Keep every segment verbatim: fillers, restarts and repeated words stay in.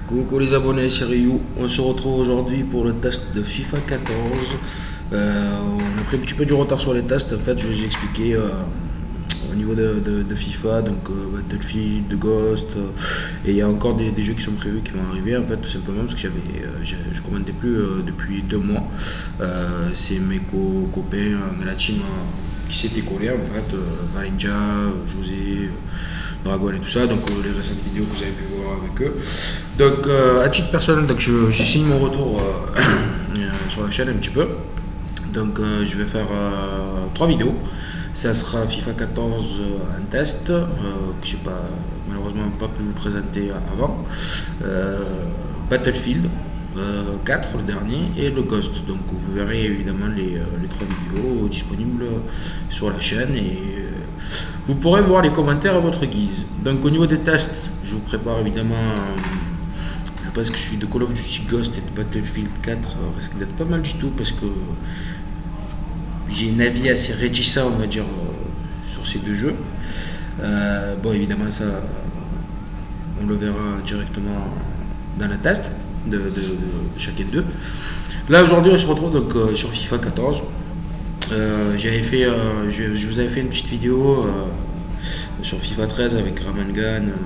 Coucou les abonnés, c'est Ryu. On se retrouve aujourd'hui pour le test de FIFA quatorze. Euh, on a pris un petit peu du retard sur les tests. En fait, je vais vous expliquer euh, au niveau de, de, de FIFA, donc euh, Battlefield, The Ghost, euh, et il y a encore des, des jeux qui sont prévus qui vont arriver. En fait, tout simplement parce que j'avais, euh, je commandais plus euh, depuis deux mois. Euh, c'est mes co copains de la team euh, qui s'étaient collés en fait, euh, Valenja, José. Dragon et tout ça, donc euh, les récentes vidéos que vous avez pu voir avec eux. Donc euh, à titre personnel, donc je, je signe mon retour euh, euh, sur la chaîne un petit peu. Donc euh, je vais faire euh, trois vidéos. Ça sera FIFA quatorze euh, un test euh, que j'ai pas malheureusement pas pu vous présenter avant. Euh, Battlefield euh, quatre le dernier et le Ghost. Donc vous verrez évidemment les, euh, les trois vidéos disponibles sur la chaîne et euh, vous pourrez voir les commentaires à votre guise. Donc au niveau des tests, je vous prépare évidemment, euh, je pense que celui de Call of Duty Ghost et de Battlefield quatre euh, risque d'être pas mal du tout parce que j'ai un avis assez réticent on va dire euh, sur ces deux jeux. Euh, bon évidemment ça on le verra directement dans le test de, de, de, de chacun d'eux. Là aujourd'hui on se retrouve donc euh, sur FIFA quatorze. Euh, j'avais fait, euh, je, je vous avais fait une petite vidéo euh, sur FIFA treize avec Ramangan, euh,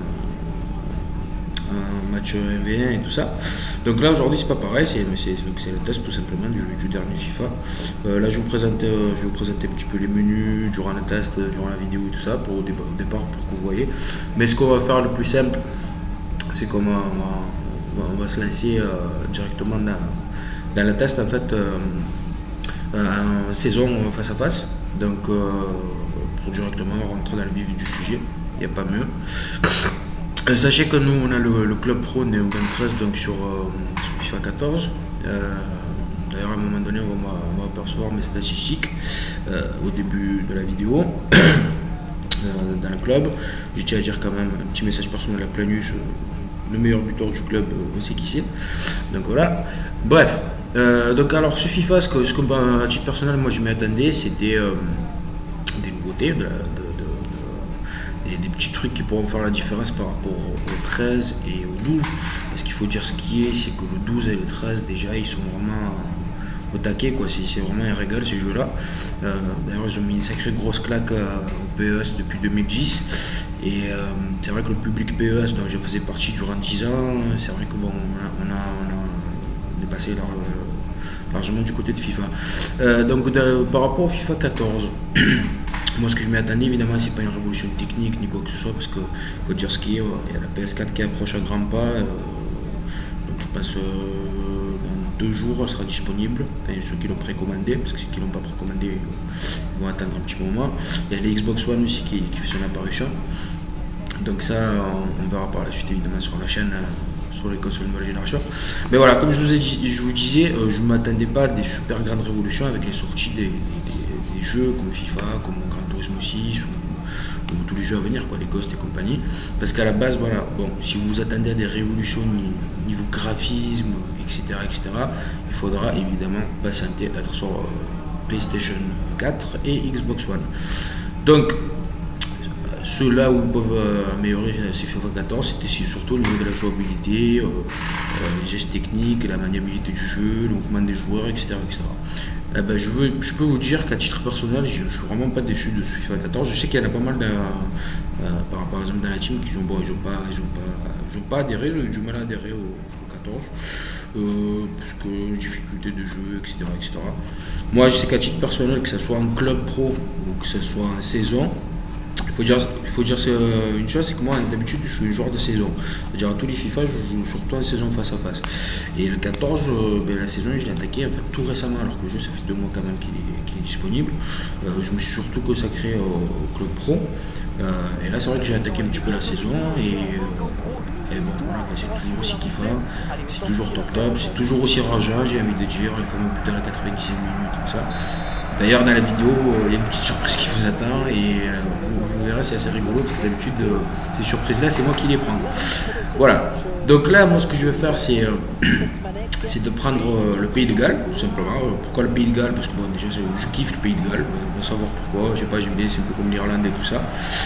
un match M V un et tout ça. Donc là aujourd'hui c'est pas pareil, c'est le test tout simplement du, du dernier FIFA. Euh, là je, vous présente, euh, je vais vous présenter un petit peu les menus durant le test, durant la vidéo et tout ça, pour au départ pour que vous voyez. Mais ce qu'on va faire le plus simple, c'est qu'on va, on va, on va se lancer euh, directement dans, dans le test en fait. Euh, en saison face à face, donc euh, pour directement rentrer dans le vif du sujet, il n'y a pas mieux. Euh, sachez que nous on a le, le club pro Neo vingt-treize donc sur, euh, sur FIFA quatorze. Euh, D'ailleurs à un moment donné on va, on va apercevoir mes statistiques euh, au début de la vidéo euh, dans le club. Je tiens à dire quand même un petit message personnel à Planus, le meilleur buteur du club, on sait qui c'est. Donc voilà, bref. Euh, donc alors ce FIFA, ce que, ce que à titre personnel moi je m'y attendais, c'était euh, des nouveautés, de la, de, de, de, des, des petits trucs qui pourront faire la différence par rapport au treize et au douze. Parce qu'il faut dire ce qui est, c'est que le douze et le treize déjà ils sont vraiment au taquet quoi, c'est vraiment un régal ces jeux là. Euh, D'ailleurs ils ont mis une sacrée grosse claque euh, au P E S depuis deux mille dix. Et euh, c'est vrai que le public P E S dont je faisais partie durant dix ans, c'est vrai que bon on a, on a, on a dépassé leur, largement du côté de FIFA. Euh, donc de, par rapport au FIFA quatorze, moi ce que je m'y attendais évidemment c'est pas une révolution technique ni quoi que ce soit parce que faut dire ce qui est, il y a la P S quatre qui approche à grands pas, euh, donc je pense euh, dans deux jours elle sera disponible, enfin, ceux qui l'ont précommandé, parce que ceux qui l'ont pas précommandé ils vont attendre un petit moment. Il y a les Xbox One aussi qui, qui fait son apparition, donc ça on, on verra par la suite évidemment sur la chaîne, sur les consoles de nouvelle génération. Mais voilà, comme je vous, ai dit, je vous disais, euh, je ne m'attendais pas à des super grandes révolutions avec les sorties des, des, des, des jeux comme FIFA, comme Gran Turismo six ou, ou tous les jeux à venir, quoi, les Ghost et compagnie. Parce qu'à la base, voilà, bon, si vous vous attendez à des révolutions niveau graphisme, et cetera, et cetera, il faudra évidemment patienter, être sur euh, PlayStation quatre et Xbox One. Donc, ceux-là où peuvent euh, améliorer ces FIFA quatorze, c'était surtout au niveau de la jouabilité, euh, euh, les gestes techniques, la maniabilité du jeu, le mouvement des joueurs, et cetera et cetera. Eh ben, je, veux, je peux vous dire qu'à titre personnel, je ne suis vraiment pas déçu de ce FIFA quatorze. Je sais qu'il y en a pas mal, de, euh, par, par exemple dans la team, qui ont, bon, ils n'ont pas, ils ont pas, ils ont pas adhéré, ils ont eu du mal à adhérer au, au quatorze, euh, parce que difficultés de jeu, et cetera, et cetera. Moi, je sais qu'à titre personnel, que ce soit en club pro ou que ce soit en saison, Il faut dire, il faut dire une chose, c'est que moi d'habitude je suis un joueur de saison. C'est-à-dire à tous les FIFA je joue surtout en saison face à face. Et le quatorze, euh, ben, la saison je l'ai attaqué en fait tout récemment, alors que le jeu ça fait deux mois quand même qu'il est, qu'il est disponible. Euh, je me suis surtout consacré au, au club pro. Euh, et là c'est vrai que j'ai attaqué un petit peu la saison et, euh, et bon voilà, c'est toujours aussi kiffant, c'est toujours top top, c'est toujours aussi rageant, j'ai envie de dire, les fameux buts à la quatre-vingt-dixième minute, tout ça. D'ailleurs dans la vidéo, il y a une petite surprise qui vous attend et euh, vous, vous verrez, c'est assez rigolo parce que d'habitude euh, ces surprises là c'est moi qui les prends. Voilà, donc là moi ce que je vais faire c'est euh, c'est de prendre euh, le Pays de Galles tout simplement. Pourquoi le Pays de Galles? Parce que bon déjà je kiffe le Pays de Galles, on va savoir pourquoi, je sais pas, j'aime bien, c'est un peu comme l'Irlande et tout ça.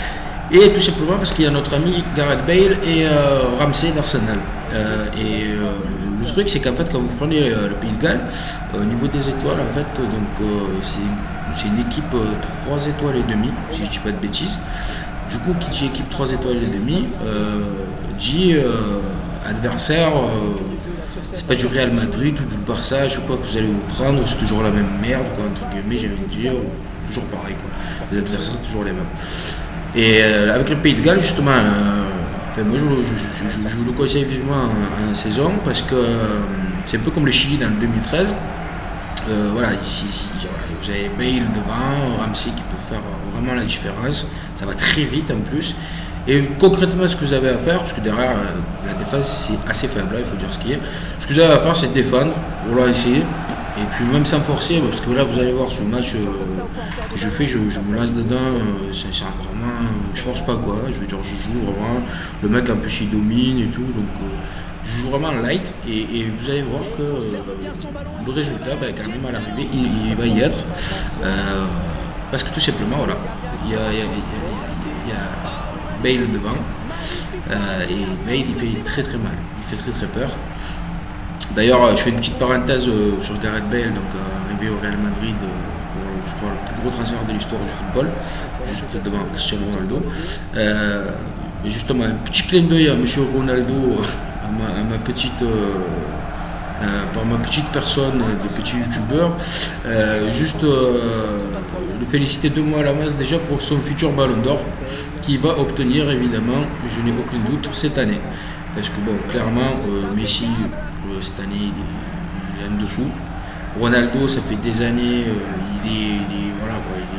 Et tout simplement parce qu'il y a notre ami Gareth Bale et euh, Ramsey d'Arsenal. Euh, et euh, le truc, c'est qu'en fait, quand vous prenez euh, le Pays de Galles, euh, au niveau des étoiles, en fait, donc euh, c'est une équipe euh, trois étoiles et demie, si je dis pas de bêtises. Du coup, qui dit équipe trois étoiles et demie, euh, dit euh, adversaire, euh, c'est pas du Real Madrid ou du Barça, je sais pas que vous allez vous prendre, c'est toujours la même merde, quoi, entre guillemets, j'ai envie de dire, toujours pareil, quoi. Les adversaires, toujours les mêmes. Et euh, avec le Pays de Galles, justement, euh, enfin, moi je, je, je, je vous le conseille vivement en, en saison parce que euh, c'est un peu comme le Chili dans le deux mille treize. Euh, voilà, ici, ici voilà, vous avez Bale devant, Ramsey qui peut faire vraiment la différence. Ça va très vite en plus. Et concrètement, ce que vous avez à faire, parce que derrière euh, la défense c'est assez faible, là, il faut dire ce qu'il y a. Ce que vous avez à faire, c'est défendre, voilà, essayer. Et puis même sans forcer, parce que là vous allez voir ce match euh, que je fais, je, je me lance dedans, euh, c'est vraiment, je force pas quoi, je veux dire je joue vraiment, le mec en plus il domine et tout, donc euh, je joue vraiment light et, et vous allez voir que euh, le résultat, bah, quand même à l'arrivée, il, il va y être, euh, parce que tout simplement voilà, il y a, il y a, il y a, il y a Bale devant, euh, et Bale il fait très très mal, il fait très très peur. D'ailleurs, je fais une petite parenthèse euh, sur Gareth Bale, donc euh, arrivé au Real Madrid, euh, pour, je crois, le plus gros transfert de l'histoire du football, juste devant Cristiano Ronaldo. Euh, et justement, un petit clin d'œil à M. Ronaldo, à ma, à ma petite, euh, euh, par ma petite personne de petit youtubeur, euh, juste euh, le féliciter deux mois à l'avance déjà pour son futur ballon d'or, qu'il va obtenir évidemment, je n'ai aucun doute, cette année. Parce que bon, clairement, euh, Messi, euh, cette année, il est, il est en dessous. Ronaldo, ça fait des années, euh, il, est, il est, voilà quoi, il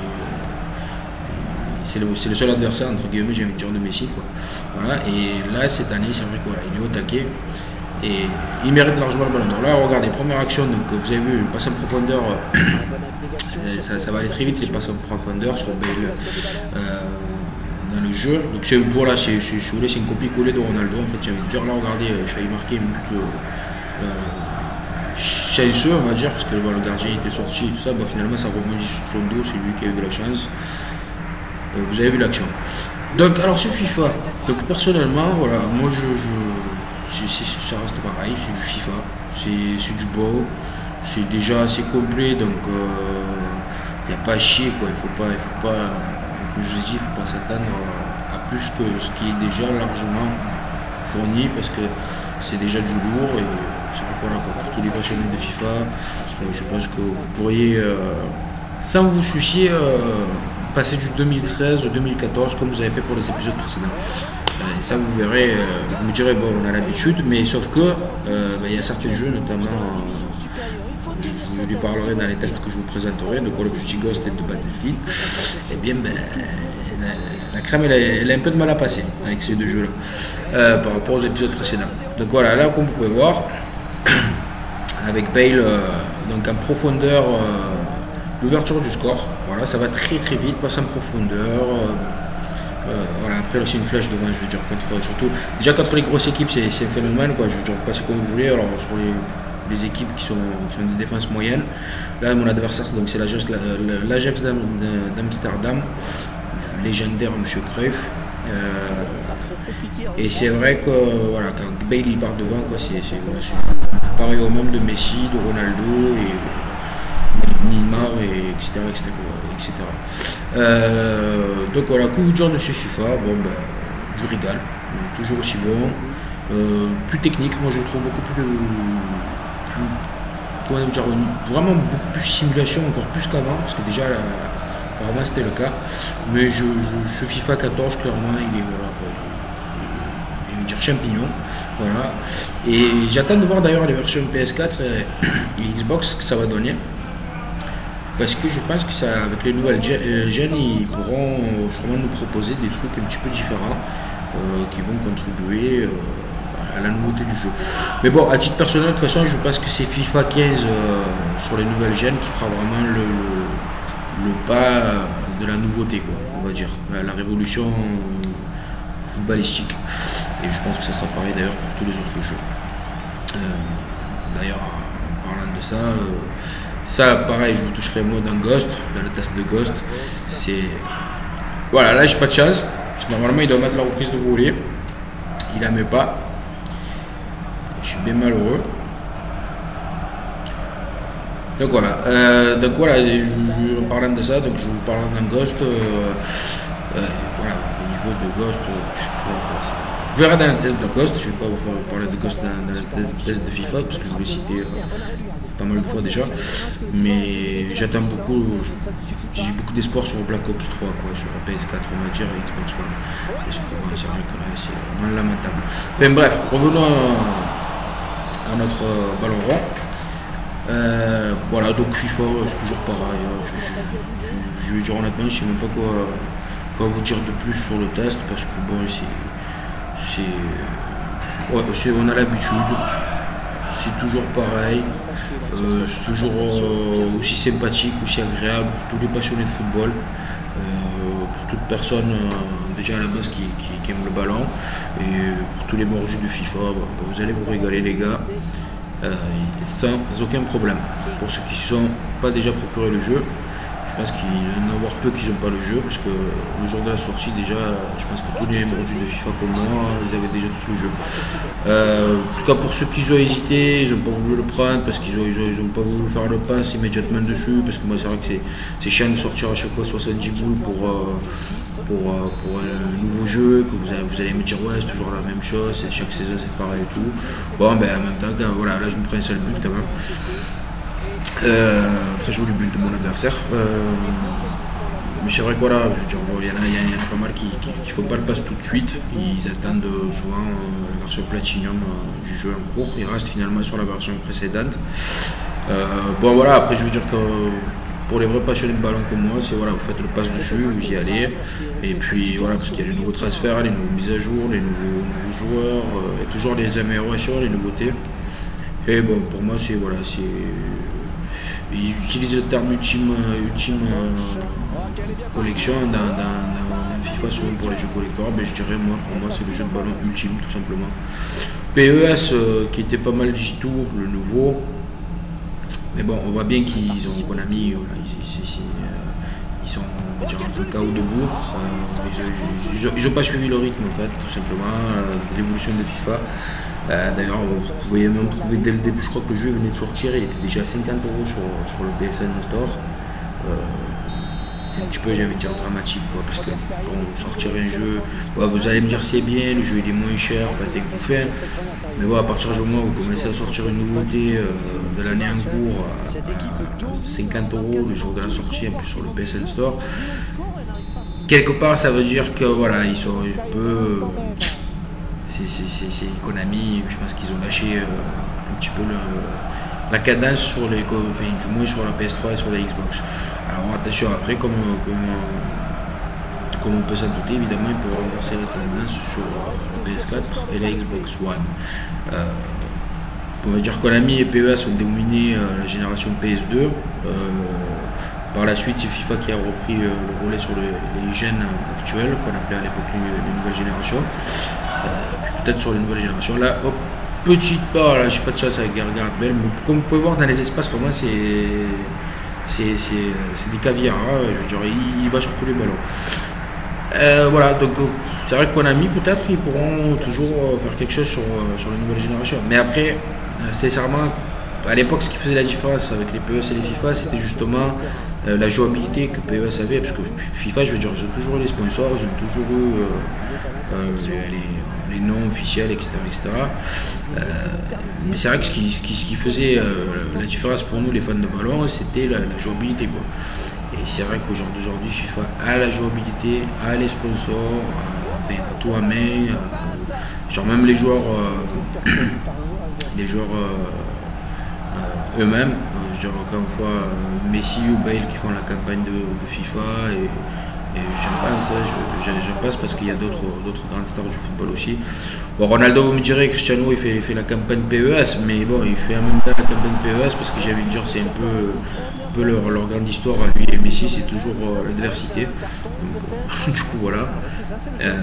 est, c'est le, c'est le seul adversaire entre guillemets, j'ai envie de dire, de Messi quoi. Voilà, et là cette année, c'est vrai qu'il voilà, est au taquet et il mérite largement le ballon d'or. Là, regardez, première action, donc vous avez vu, le passe en profondeur, euh, ça, ça va aller très vite les passes en profondeur sur Bale. Euh, dans le jeu, donc c'est pour là, c'est une copie-collée de Ronaldo en fait, j'ai envie de dire. Là, regardez, je failli marquer un but euh, chanceux, on va dire, parce que bon, le gardien était sorti et tout ça, bon, finalement ça rebondit sur son dos, c'est lui qui a eu de la chance. Euh, vous avez vu l'action. Donc, alors sur FIFA, donc personnellement, voilà, moi je, je c est, c est, ça reste pareil, c'est du FIFA, c'est du beau, c'est déjà assez complet, donc il euh, n'y a pas à chier quoi, il faut pas, il faut pas. Comme je vous ai dit, il ne faut pas s'attendre à plus que ce qui est déjà largement fourni parce que c'est déjà du lourd et c'est pourquoi là, pour tous les passionnés de FIFA, euh, je pense que vous pourriez, euh, sans vous soucier, euh, passer du deux mille treize au deux mille quatorze comme vous avez fait pour les épisodes précédents. Euh, et ça vous verrez, euh, vous me direz, bon on a l'habitude, mais sauf que euh, bah, y a certains jeux, notamment, euh, je vous lui parlerai dans les tests que je vous présenterai, de Call of Duty Ghost et de Battlefield. Et bien, ben, la, la crème, elle a, elle a un peu de mal à passer avec ces deux jeux-là, euh, par rapport aux épisodes précédents. Donc voilà, là, comme vous pouvez voir, avec Bale, euh, donc en profondeur, euh, l'ouverture du score, voilà, ça va très très vite, passe en profondeur. Euh, euh, voilà, après, là, c'est une flèche devant, je veux dire, contre, surtout, déjà contre les grosses équipes, c'est un phénomène, quoi, je veux dire, vous passez comme vous voulez, alors sur les. les équipes qui sont, qui sont des défenses moyennes. Là, mon adversaire, c'est l'Ajax d'Amsterdam, légendaire M. Cruyff. Euh, et c'est vrai que voilà, quand Bale il part devant, c'est voilà, pareil au même de Messi, de Ronaldo, et Neymar, et etc. etc., et cetera. Euh, donc voilà, coup de genre de ce FIFA, bon, ben, je régale, toujours aussi bon, euh, plus technique, moi je le trouve beaucoup plus. Plus, comment dire, vraiment beaucoup plus simulation, encore plus qu'avant, parce que déjà là, apparemment c'était le cas, mais je, je, ce FIFA quatorze clairement il est, voilà, quoi, il est, il est, dire champignon, voilà, et j'attends de voir d'ailleurs les versions P S quatre et, et Xbox ce que ça va donner, parce que je pense que ça, avec les nouvelles gènes ils pourront sûrement nous proposer des trucs un petit peu différents euh, qui vont contribuer euh, à la nouveauté du jeu. Mais bon, à titre personnel, de toute façon, je pense que c'est FIFA quinze euh, sur les nouvelles gènes qui fera vraiment le, le, le pas de la nouveauté, quoi, on va dire, la, la révolution footballistique. Et je pense que ça sera pareil d'ailleurs pour tous les autres jeux. Euh, d'ailleurs, en parlant de ça, euh, ça, pareil, je vous toucherai moi dans Ghost, dans le test de Ghost. C'est voilà, là j'ai pas de chance. Parce que normalement, il doit mettre la reprise de volée. Il la met pas. Je suis bien malheureux. Donc voilà. Euh, donc voilà, je, je, en parlant de ça, donc je vous parle d'un Ghost. Euh, euh, voilà, au niveau de Ghost, euh, vous verrez dans le test de Ghost. Je ne vais pas vous parler de Ghost dans, dans le test de FIFA parce que je vous l'ai cité euh, pas mal de fois déjà. Mais j'attends beaucoup, j'ai beaucoup d'espoir sur Black Ops trois, quoi, sur P S quatre, on va dire, et Xbox One. Parce que bon, c'est vrai que là, c'est vraiment lamentable. Enfin bref, revenons à, à notre euh, ballon rond. Euh, voilà, donc FIFA, c'est toujours pareil. Je, je, je, je vais dire honnêtement, je sais même pas quoi, quoi vous dire de plus sur le test parce que bon, c'est, c'est, ouais, on a l'habitude. C'est toujours pareil, euh, c'est toujours euh, aussi sympathique, aussi agréable pour tous les passionnés de football, euh, pour toute personne euh, déjà à la base qui, qui, qui aime le ballon, et pour tous les mordus de FIFA, bah, vous allez vous régaler les gars, euh, sans aucun problème. Pour ceux qui ne se sont pas déjà procuré le jeu, je pense qu'il y en a avoir peu qui n'ont pas le jeu, parce que le jour de la sortie, déjà, je pense que tous les mordus de FIFA comme moi, ils avaient déjà tous le jeu. Euh, en tout cas, pour ceux qui ont hésité, ils n'ont pas voulu le prendre, parce qu'ils n'ont ils ont, ils ont pas voulu faire le pass immédiatement dessus, parce que moi, c'est vrai que c'est chiant de sortir à chaque fois soixante-dix boules pour, euh, pour, euh, pour un nouveau jeu, que vous allez, vous allez me dire, ouais, c'est toujours la même chose, chaque saison c'est pareil et tout. Bon, ben en même temps, quand, voilà, là, je me prends un seul but quand même. Euh, très joli but de mon adversaire. Euh, mais c'est vrai que voilà, je veux dire, bon, il y, en a, il y en a pas mal qui ne font pas le pass tout de suite. Ils attendent euh, souvent euh, la version Platinum euh, du jeu en cours. Ils restent finalement sur la version précédente. Euh, bon voilà, après je veux dire que pour les vrais passionnés de ballon comme moi, c'est voilà, vous faites le pass dessus, vous y allez. Et puis voilà, parce qu'il y a les nouveaux transferts, les nouvelles mises à jour, les nouveaux, nouveaux joueurs, euh, et toujours les améliorations, les nouveautés. Et bon, pour moi, c'est voilà, c'est. Ils utilisent le terme ultime, ultime euh, collection dans, dans, dans FIFA, souvent pour les jeux collector. Mais je dirais, moi, pour moi, c'est le jeu de ballon ultime, tout simplement. P E S, euh, qui était pas mal du tout, le nouveau. Mais bon, on voit bien qu'ils ont Konami, voilà, ils, ils, ils, ils sont on va dire, un peu K O debout. Euh, ils n'ont pas suivi le rythme, en fait, tout simplement, euh, de l'évolution de FIFA. Euh, D'ailleurs, vous pouvez même trouver dès le début, je crois que le jeu venait de sortir, il était déjà à cinquante euros sur, sur le P S N Store. Euh, c'est un petit peu, j'ai envie de dire, dramatique, quoi, parce que bon, sortir un jeu, ouais, vous allez me dire c'est bien, le jeu il est moins cher, pas t'es bouffé, mais ouais, à partir du moment où vous commencez à sortir une nouveauté euh, de l'année en cours à, à cinquante euros le jour de la sortie, en plus sur le P S N Store, quelque part ça veut dire que voilà, ils sont un peu. C'est Konami, je pense qu'ils ont lâché euh, un petit peu le, la cadence sur les, enfin, du moins sur la P S trois et sur la Xbox. Alors attention, après, comme, comme, comme on peut s'en douter, évidemment, ils peuvent renverser la tendance sur la P S quatre et la Xbox One. Euh, on va dire Konami et P E S ont dominé euh, la génération P S deux. Euh, par la suite, c'est FIFA qui a repris euh, le relais sur les, les gènes actuels, qu'on appelait à l'époque les, les nouvelles générations. Euh, peut-être sur les nouvelles générations. Là, hop, petite part, là, je sais pas de ça, avec Gareth Bale, mais comme vous pouvez voir dans les espaces, pour moi, c'est des caviars. Hein, je veux dire, il, il va sur tous les ballons. Euh, voilà, donc c'est vrai que Konami, peut-être, ils pourront toujours faire quelque chose sur, sur les nouvelles générations. Mais après, euh, sincèrement, à l'époque, ce qui faisait la différence avec les P E S et les FIFA, c'était justement euh, la jouabilité que P E S avait, parce que FIFA, je veux dire, ils ont toujours eu les sponsors, ils ont toujours eu euh, euh, les, les noms officiels, et cetera et cetera. Euh, mais c'est vrai que ce qui, ce qui, ce qui faisait euh, la différence pour nous, les fans de ballon, c'était la, la jouabilité, quoi. Et c'est vrai qu'au jour d'aujourd'hui, FIFA a la jouabilité, a les sponsors, a, enfin, a tout à main, a, genre même les joueurs, euh, les joueurs euh, euh, eux-mêmes, euh, je dirais encore une fois euh, Messi ou Bale qui font la campagne de, de FIFA et, et j'en passe, j'en passe parce qu'il y a d'autres grandes stars du football aussi. Bon, Ronaldo, vous me direz, Cristiano il fait, il fait la campagne P E S, mais bon, il fait en même temps la campagne P E S parce que j'ai envie de dire c'est un peu, un peu leur, leur grande histoire à lui et Messi, c'est toujours euh, l'adversité. Donc, euh, du coup, voilà. Euh,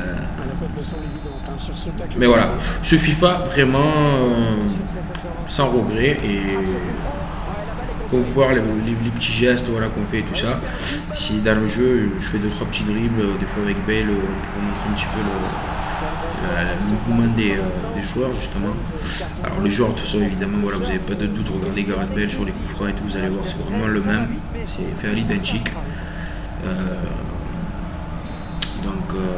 mais voilà, ce FIFA, vraiment, euh, sans regret et pour voir les, les, les petits gestes voilà, qu'on fait et tout ça. Si dans le jeu, je fais deux trois petits dribbles, des fois avec Bale, pour vous montrer un petit peu le, la, la, le mouvement des, euh, des joueurs justement. Alors les joueurs, de toute façon, évidemment, voilà, vous n'avez pas de doute, regardez Gareth Bale sur les coups francs et tout, vous allez voir, c'est vraiment le même, c'est fait à l'identique. Euh, donc euh,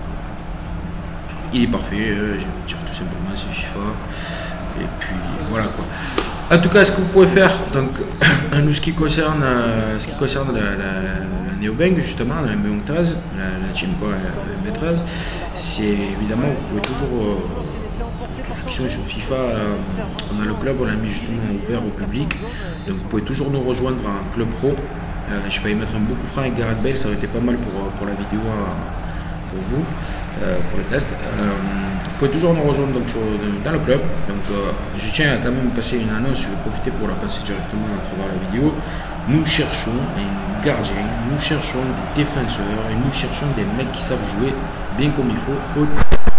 il est parfait, euh, j'ai tir tout simplement, c'est FIFA. Et puis voilà quoi. En tout cas, ce que vous pouvez faire, donc, en ce qui concerne, euh, ce qui concerne la, la, la, la Neobank, justement, la M B treize, la, la team, quoi, la M B treize, c'est évidemment, vous pouvez toujours, euh, tous ceux qui sont sur FIFA, euh, on a le club, on l'a mis justement ouvert au public, donc vous pouvez toujours nous rejoindre en club pro. Euh, J'ai failli mettre un beau coup franc avec Gareth Bale, ça aurait été pas mal pour, pour la vidéo, euh, pour vous, euh, pour le test. Euh, vous pouvez toujours nous rejoindre donc, sur, dans le club. Donc, euh, je tiens à quand même passer une annonce, je vais profiter pour la passer directement à travers la vidéo. Nous cherchons un gardien, nous cherchons des défenseurs et nous cherchons des mecs qui savent jouer bien comme il faut, au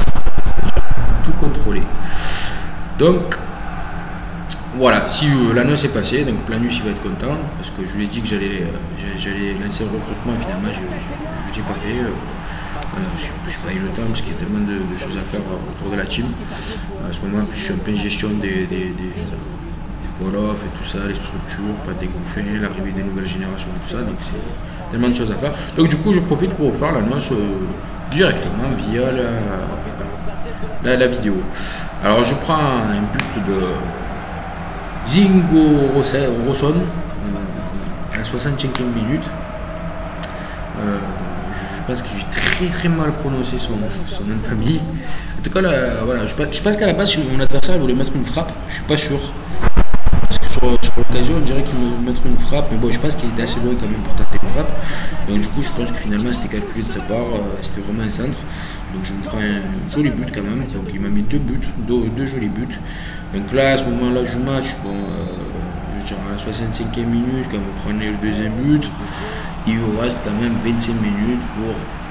tout contrôler. Donc, voilà, si euh, l'annonce est passée, donc Planus il va être content, parce que je lui ai dit que j'allais euh, lancer un recrutement, finalement je ne l'ai pas fait. Euh, Euh, je n'ai pas eu le temps parce qu'il y a tellement de, de choses à faire autour de la team. À ce moment, je suis en pleine gestion des, des, des, des call-off et tout ça, les structures, pas dégouffer, l'arrivée des nouvelles générations, tout ça. Donc c'est tellement de choses à faire. Donc du coup, je profite pour faire l'annonce euh, directement via la, la, la vidéo. Alors je prends un but de Zingo Rosson euh, à la soixante-cinquième minute. Euh, je pense que j'ai très très mal prononcé son, son nom de famille. En tout cas, là, voilà, je, je pense qu'à la base, mon adversaire voulait mettre une frappe. Je suis pas sûr. Parce que sur, sur l'occasion, on dirait qu'il me mettre une frappe. Mais bon, je pense qu'il était assez loin quand même pour tenter une frappe. Donc du coup, je pense que finalement, c'était calculé de sa part. Euh, c'était vraiment un centre. Donc je me prends un joli but quand même. Donc il m'a mis deux buts, deux, deux jolis buts. Donc là, à ce moment-là du match, bon, euh, je dirais à la soixante-cinquième minute, quand vous prenez le deuxième but, il vous reste quand même vingt-cinq minutes pour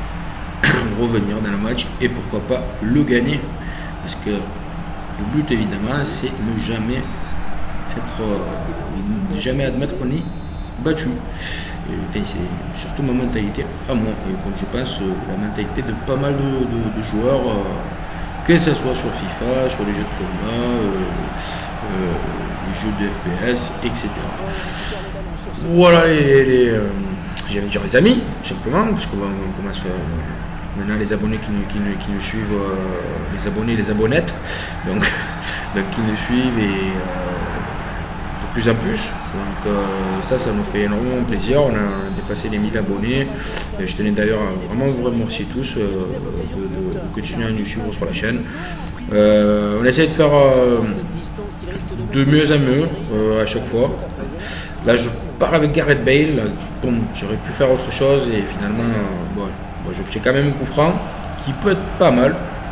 revenir dans le match et pourquoi pas le gagner, parce que le but évidemment c'est ne jamais être euh, jamais admettre qu'on est battu. Enfin, c'est surtout ma mentalité à moi et comme je pense euh, la mentalité de pas mal de, de, de joueurs, euh, que ce soit sur FIFA, sur les jeux de combat, euh, euh, les jeux de F P S, et cetera. Voilà les, les euh, j'allais dire les amis, tout simplement, parce qu'on commence euh, maintenant les abonnés qui nous, qui nous, qui nous suivent, euh, les abonnés, les abonnettes, donc, donc qui nous suivent et euh, de plus en plus. Donc euh, ça, ça nous fait énormément plaisir. On a dépassé les mille abonnés. Et je tenais d'ailleurs à vraiment vous remercier tous euh, de, de, de continuer à nous suivre sur la chaîne. Euh, on essaie de faire euh, de mieux en mieux euh, à chaque fois. Là, je pars avec Gareth Bale. Bon, j'aurais pu faire autre chose et finalement, euh, bon, bon, j'obtiens quand même un coup franc qui peut être pas mal.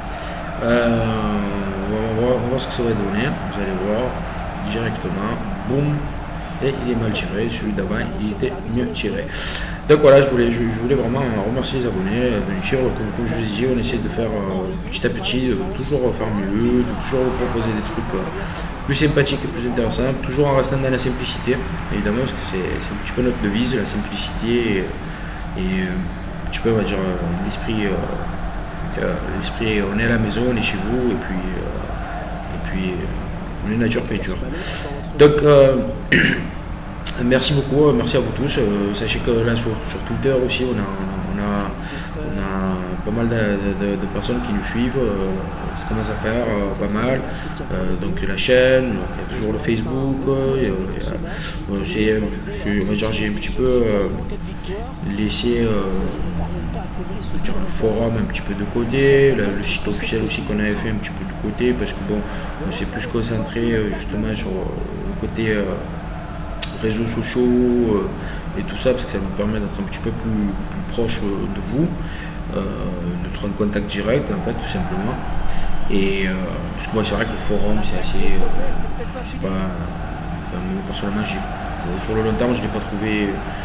Euh, on, va voir, on va voir ce que ça va donner. Vous allez voir directement. Boum. Et il est mal tiré. Celui d'avant, il était mieux tiré. Donc voilà, je voulais, je, je voulais vraiment remercier les abonnés de nous suivre. Comme, comme je vous disais, on essaie de faire euh, petit à petit, de toujours faire mieux, de toujours proposer des trucs euh, plus sympathiques et plus intéressants, toujours en restant dans la simplicité, évidemment, parce que c'est un petit peu notre devise, la simplicité et, et euh, un petit peu, on va dire, euh, l'esprit, euh, euh, l'esprit, on est à la maison, on est chez vous, et puis, euh, et puis euh, on est nature peinture. Donc, euh, merci beaucoup, merci à vous tous. Euh, sachez que là sur, sur Twitter aussi, on a, on a, on a pas mal de, de, de personnes qui nous suivent. Euh, ça commence à faire euh, pas mal. Euh, donc la chaîne, donc, il y a toujours le Facebook. Euh, euh, c'est, on va dire, j'ai un petit peu euh, laissé euh, dire, le forum un petit peu de côté, le, le site officiel aussi qu'on avait fait un petit peu de côté, parce que bon, on s'est plus concentré euh, justement sur le côté euh, réseaux sociaux euh, et tout ça, parce que ça nous permet d'être un petit peu plus, plus proche euh, de vous, euh, d'être en contact direct en fait, tout simplement. Et euh, parce que moi c'est vrai que le forum c'est assez, euh, c'est pas, enfin moi personnellement j'ai, sur le long terme je n'ai pas trouvé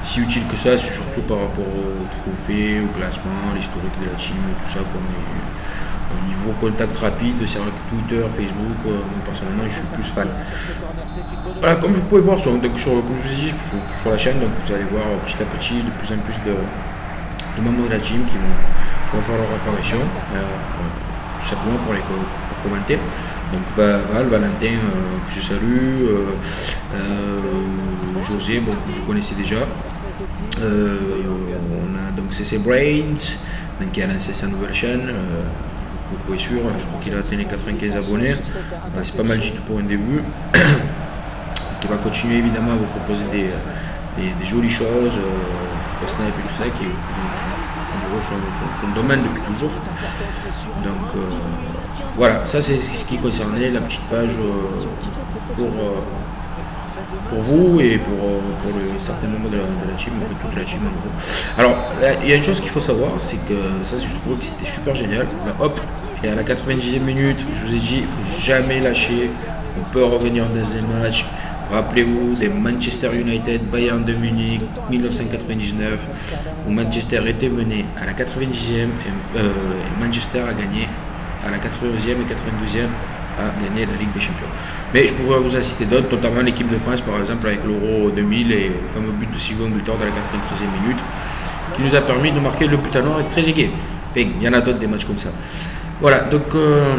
si utile que ça, c'est surtout par rapport au trophée, au classement, l'historique de la team, tout ça qu'on est au niveau contact rapide, c'est vrai que Twitter, Facebook, euh, moi personnellement je suis plus fan. Voilà, comme vous pouvez voir sur, donc, sur, comme je vous ai dit, sur, sur la chaîne, donc vous allez voir petit à petit de plus en plus de, de membres de la team qui vont, qui vont faire leur apparition, euh, tout simplement pour les pour commenter. Donc Val, Valentin, euh, que je salue, euh, euh, José, bon, que vous connaissez déjà. Euh, on a donc C C Brains, donc qui a lancé sa nouvelle chaîne. Euh, Coco est sûr, je crois qu'il a atteint les quatre-vingt-quinze abonnés. Euh, C'est pas mal du tout pour un début. Qui va continuer évidemment à vous proposer des, des, des jolies choses, euh, au snap et tout ça, qui est en gros son, son, son domaine depuis toujours. Donc euh, voilà, ça c'est ce qui concernait la petite page euh, pour, euh, pour vous et pour, euh, pour le, certains membres de la, de la team, en fait toute la team en gros. Alors il y a une chose qu'il faut savoir, c'est que ça je trouve que c'était super génial. Là, hop, et à la quatre-vingt-dixième minute, je vous ai dit, il ne faut jamais lâcher, on peut revenir dans un match. Rappelez-vous des Manchester United, Bayern de Munich, mille neuf cent quatre-vingt-dix-neuf, où Manchester était mené à la quatre-vingt-dixième et, euh, et Manchester a gagné à la quatre-vingt-onzième et quatre-vingt-douzième a gagné la Ligue des Champions. Mais je pourrais vous en citer d'autres, notamment l'équipe de France par exemple avec l'Euro deux mille et le fameux but de Sylvain Bultor dans la quatre-vingt-treizième minute, qui nous a permis de marquer le but à noir avec Trezeguet. Enfin, il y en a d'autres des matchs comme ça. Voilà, donc... Euh,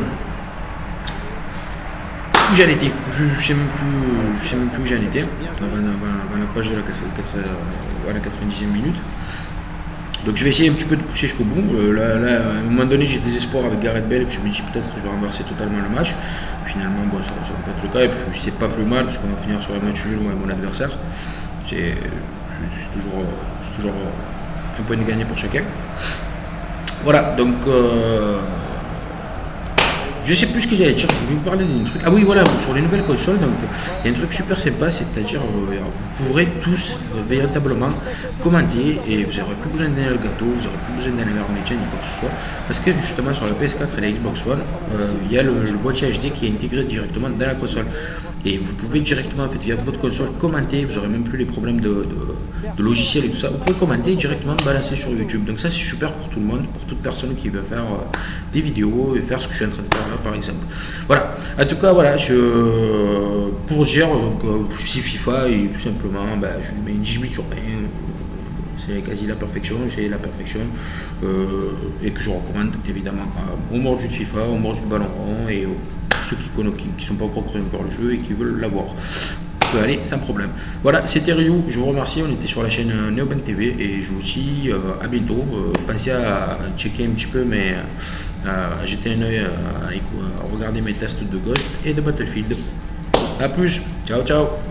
où j'en étais, je ne sais même plus, je sais même plus où j'en étais, avant la page de la quatre-vingt-dixième minute. Donc je vais essayer un petit peu de pousser jusqu'au bout. Euh, là, là, à un moment donné, j'ai des espoirs avec Gareth Bale, et puis je me dis peut-être que je vais renverser totalement le match. Finalement, bon, ça, ça va pas être le cas, et puis c'est pas plus mal, parce qu'on va finir sur un match nul avec mon adversaire. C'est toujours, toujours un point de gagné pour chacun. Voilà, donc... Euh, je sais plus ce que j'allais dire, je voulais vous parler d'un truc. Ah oui, voilà, sur les nouvelles consoles, donc il y a un truc super sympa, c'est-à-dire euh, vous pourrez tous euh, véritablement commenter et vous n'aurez plus besoin d'aller le gâteau, vous n'aurez plus besoin d'aller vers Média ni quoi que ce soit, parce que justement sur la P S quatre et la Xbox One, euh, il y a le, le boîtier H D qui est intégré directement dans la console. Et vous pouvez directement, en fait, via votre console, commenter, vous n'aurez même plus les problèmes de, de, de logiciel et tout ça, vous pouvez commenter et directement balancer sur YouTube. Donc ça c'est super pour tout le monde, pour toute personne qui veut faire euh, des vidéos et faire ce que je suis en train de faire là par exemple. Voilà, en tout cas voilà, je, pour dire, donc, si FIFA et tout simplement, bah, je lui mets une dix-huit sur vingt, c'est quasi la perfection, c'est la perfection, euh, et que je recommande évidemment à, aux mordus de FIFA, aux mordus de ballon rond et aux ceux qui ne qui, qui sont pas encore créés encore le jeu et qui veulent l'avoir. On peut aller sans problème. Voilà, c'était Ryu, je vous remercie, on était sur la chaîne Neobank T V et je vous dis euh, à bientôt. Euh, pensez à checker un petit peu, mais euh, à jeter un oeil, à, à regarder mes tests de Ghost et de Battlefield. A plus, ciao ciao.